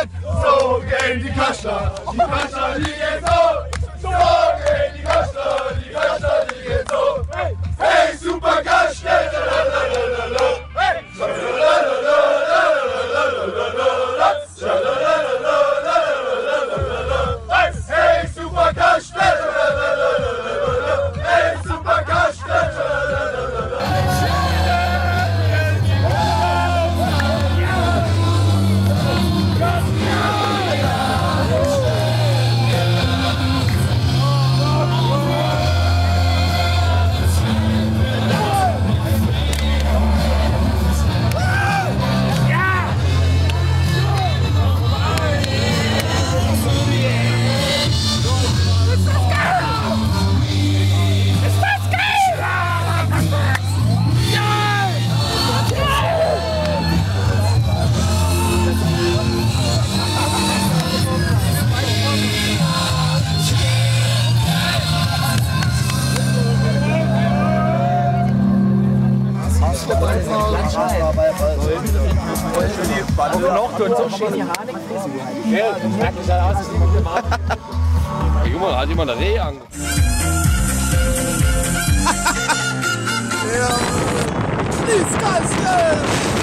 so gehen die Kaschler, die gehen so gehen die Kaschler, die gehen so. Hey, super Kaschler, hey, super Kaschler, hey, super Kaschler. Junge, hat jemand eine Reh an? Ist ganz schnell!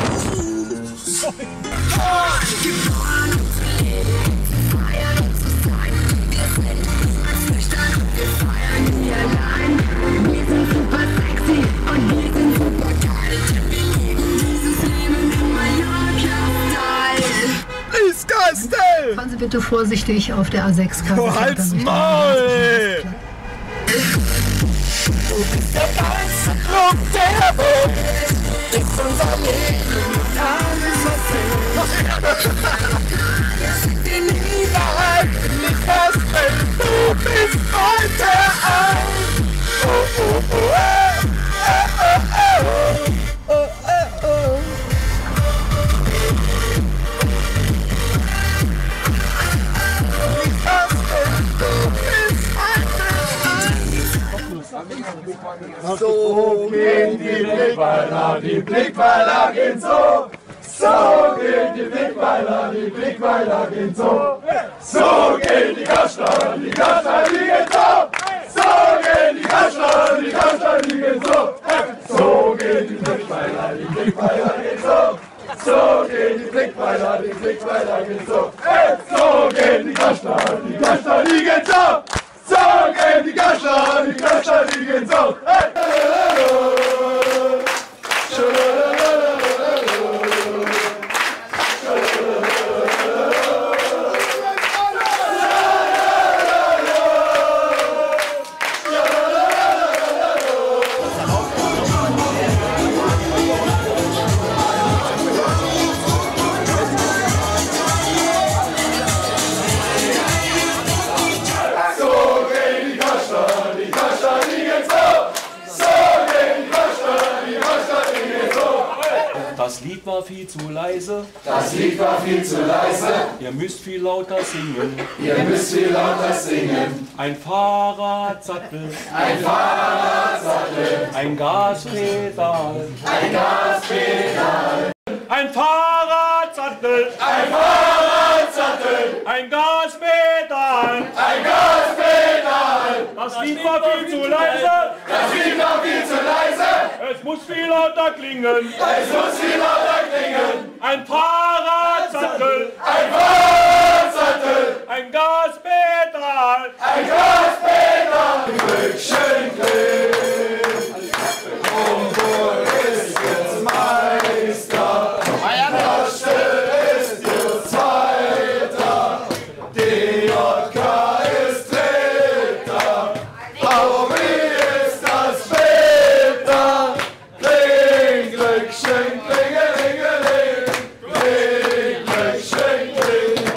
Fahren Sie bitte vorsichtig auf der A6. Oh, halt's Maul! Du bist der geilste Club der Welt. Ist unser Leben, alles wir sind dir nie bereit, nicht erst wenn du bist heute ein. Oh, oh, oh, oh, oh, oh, oh, oh. So gehen die Blickweiler gehen so. So gehen die Blickweiler gehen so. So gehen die Kaschler, die gehen so. So gehen die Kaschler, die gehen so. So gehen die Blickweiler gehen so. So gehen die Blickweiler gehen so. So gehen die Kaschler, die gehen so. So gehen die Kaschler, die gehen so. Das Lied war viel zu leise. Das Lied war viel zu leise. Ihr müsst viel lauter singen. Ihr müsst viel lauter singen. Ein Fahrradsattel. Ein Fahrradsattel. Ein Gaspedal. Ein Gaspedal. Ein Fahrradsattel. Ein Fahrradsattel. Ein Gaspedal. Ein Gaspedal. Das Lied war viel zu leise. Das Lied war viel zu leise. Es muss viel lauter klingen. Es muss viel lauter klingen. Ein Fahrradsattel. Ein Fahrradsattel. Ein Gaspedal. Ein Gaspedal. Glück, schön Glück. Homburg ist jetzt Meister. Das ist jetzt Zweiter. DJK ist Dritter. VW ist das Vierter. Kling, Glück, schön, klingelingeling. Kling, Glück, schön, kling.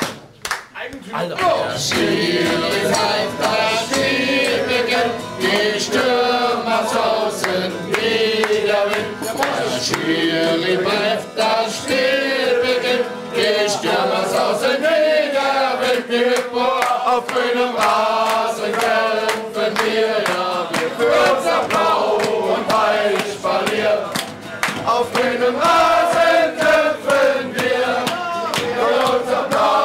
Spiel bleibt das Spiel beginnt, die Stürmer draußen wieder Wind. Das Spiel bleibt das Spiel beginnt, die Stürmer draußen wieder Wind. Auf grünem Rasen kämpfen wir, ja, wir für unser Blau und Weiß verlieren. Auf grünem Rasen kämpfen wir für unser Blau.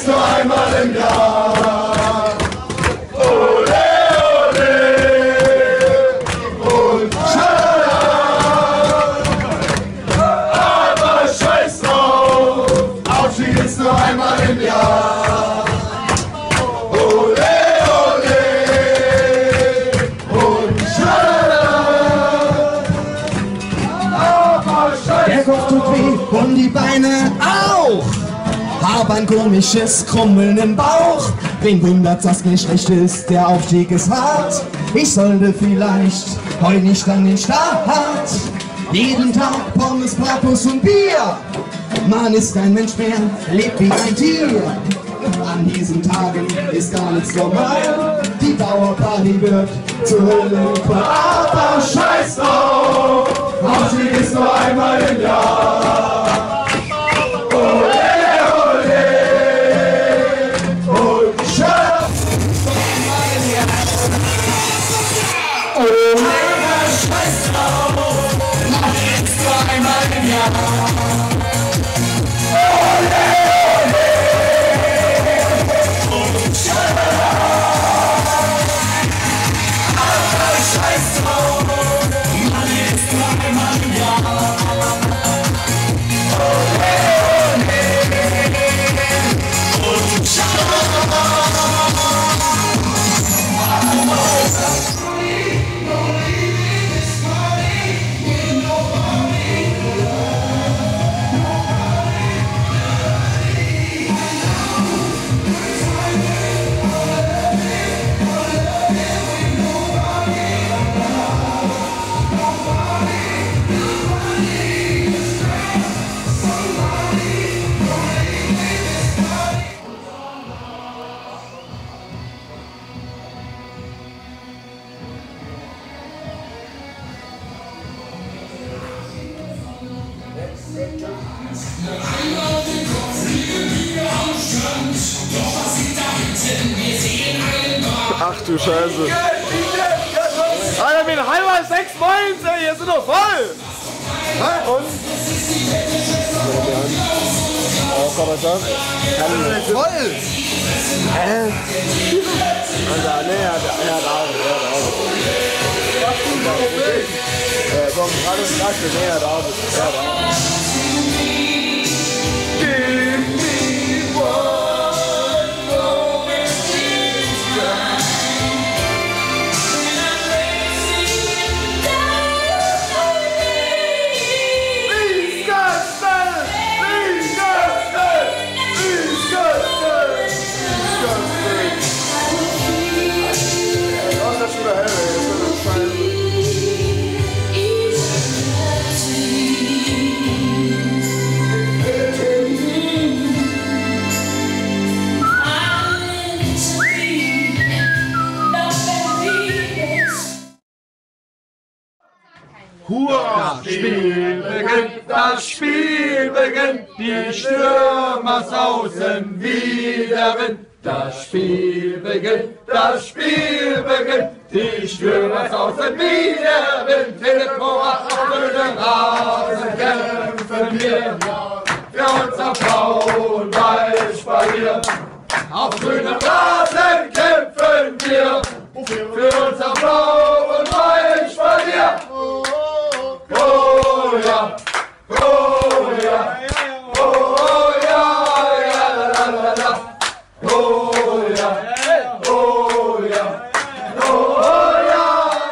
ist nur einmal im Jahr. Ole, ole und schalala. Aber scheiß drauf, Aufstieg ist nur einmal im Jahr. Ole, ole und schalala. Aber scheiß Der Kopf tut weh und die Beine auch. Hab ein komisches Krummeln im Bauch. Wen wundert's, dass mir schlecht ist, der Aufstieg ist hart. Ich sollte vielleicht heute nicht an den Start. Jeden Tag Pommes, Bratwurst und Bier. Man ist kein Mensch mehr, lebt wie ein Tier. An diesen Tagen ist gar nichts normal. Die Dauerparty wird zur Hölle voll. aber scheiß drauf, Aufstieg ist nur einmal im Jahr. Ole, ole und schalala. Ole, scheiß drauf, Aufstieg ist nur einmal im Jahr. Ole, ole und schalala. Aber scheiß drauf, Mann ist nur einmal im Jahr. Ole, ole und schalala. Ach du Scheiße. Alter, mit halber 6 Points, ey, hier sind doch voll. Und? Oh, kann man das? Voll! Also, nee, er hat Augen. Komm, alles Kacke, nee, er hat Augen. Hurra! Das Spiel beginnt, die Stürmer sausen wie der Wind. Das Spiel beginnt, die Stürmer sausen wie der Wind. Philipp Morat auf grünem Rasen kämpfen wir für unser Blau und Weiß-Spalier. Auf grünem Rasen kämpfen wir für unser Blau und Weiß-Spalier. Oh ja, oh ja, oh ja, ja la la la la. Oh ja, oh ja, oh ja.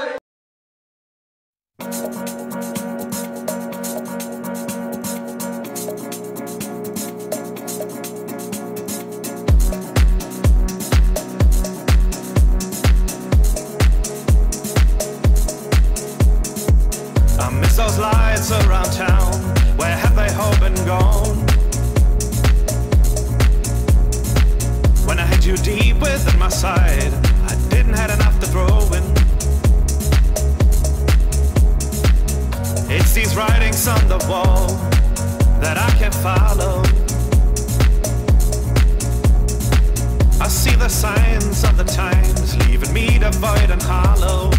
Those lights around town, where have they all been gone? When I had you deep within my side, I didn't have enough to throw in. It's these writings on the wall that I can't follow. I see the signs of the times, leaving me devoid and hollow.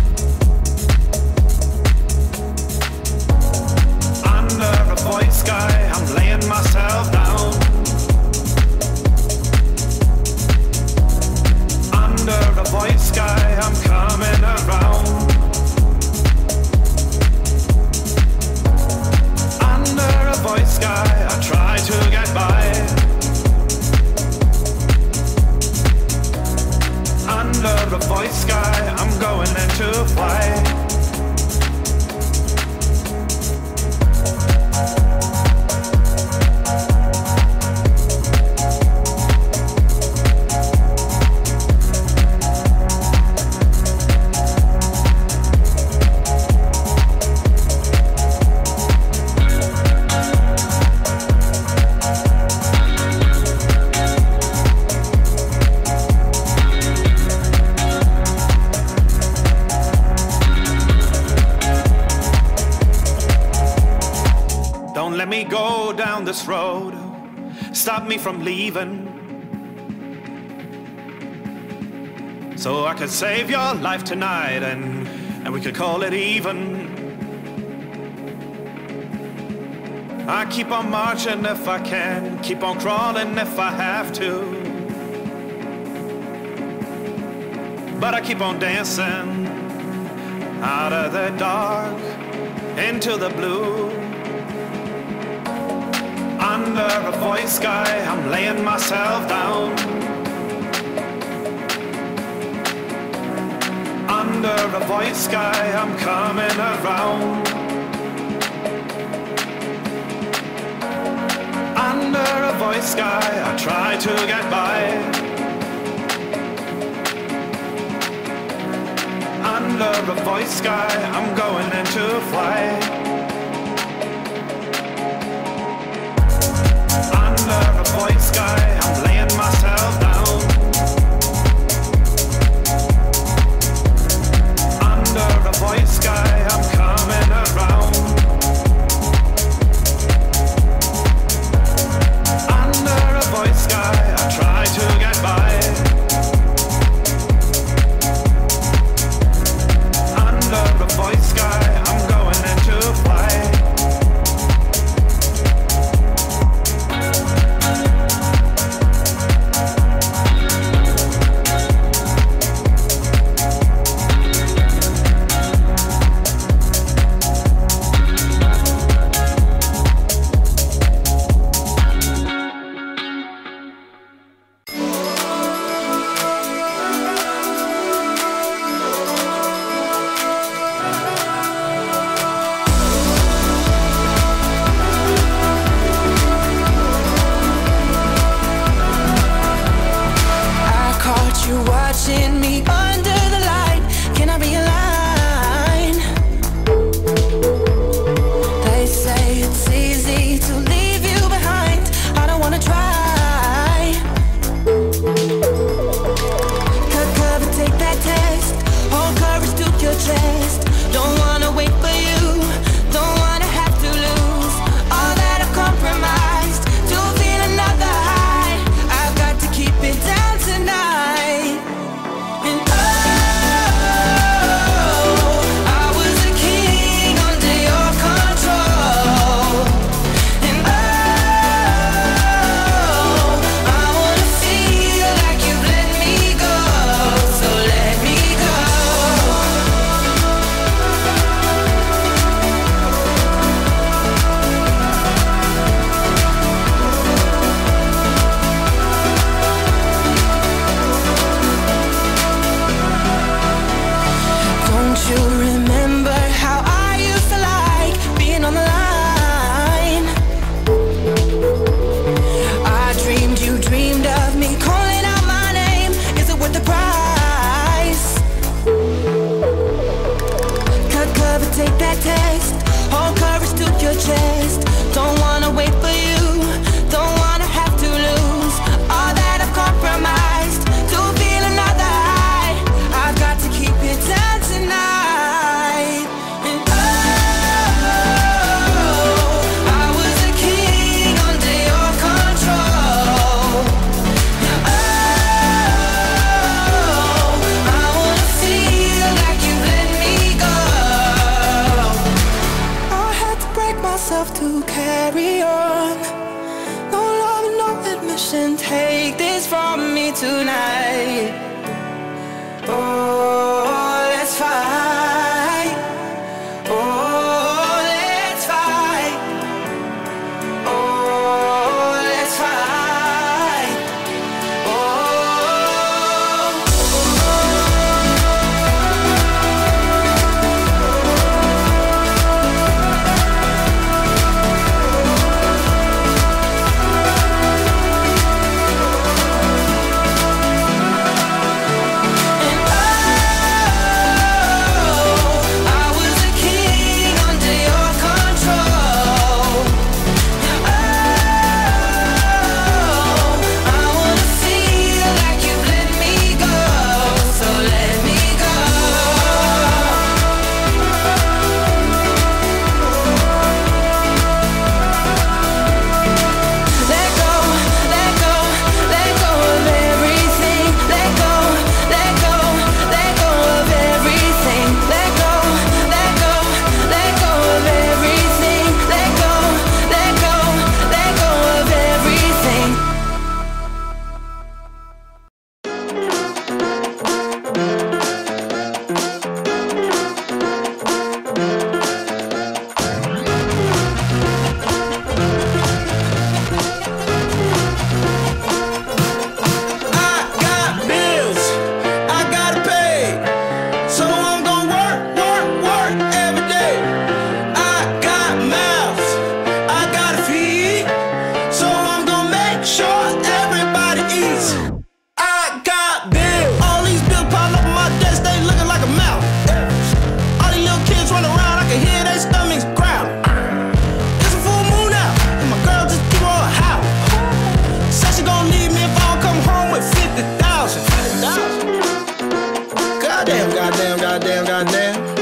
Under a void sky, I'm laying myself down. down this road, stop me from leaving, so I could save your life tonight and we could call it even. I keep on marching if I can, keep on crawling if I have to, but I keep on dancing out of the dark into the blue. Under a void sky, I'm laying myself down. Under a void sky, I'm coming around. Under a void sky, I try to get by. Under a void sky, I'm going into flight. Under a void sky, I'm laying myself down. Under a void sky, I'm coming around. Under a void sky, I try to get by. Under a void sky, I'm going into flight. goddamn, goddamn.